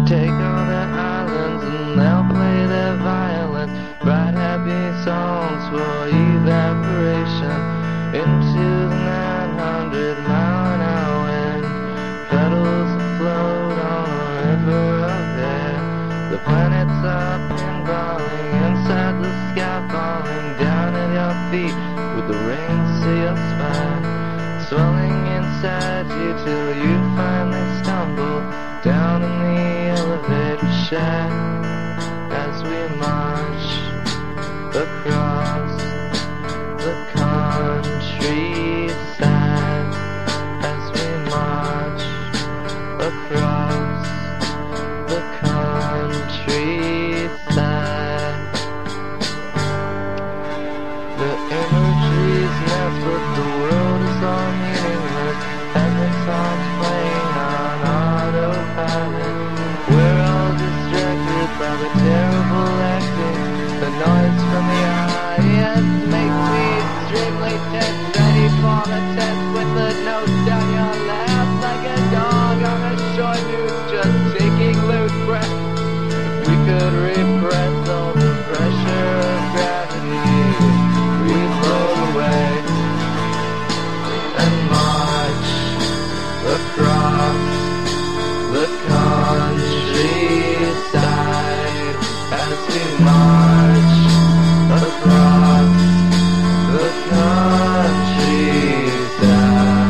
Take all their islands and they'll play their violin, write happy songs for evaporation into the 900-mile-an-hour wind. Petals afloat on a river of air. The planets are pinballing inside the sky, falling down at your feet with the rings to your spine, swelling inside you till you finally stumble down in the elevator shaft as we march across the countryside, as we march across the countryside. The imagery's nest, but the world is all meaningless, and the songs playing on autopilot. We're all distracted by the terrible acting. The noise from the audience makes me extremely tense, ready for the test with the note down your lap, like a dog on a shore noose just taking loose breath. We could repress all the pressure of gravity. We float away and march across the countryside, as we march across the countryside.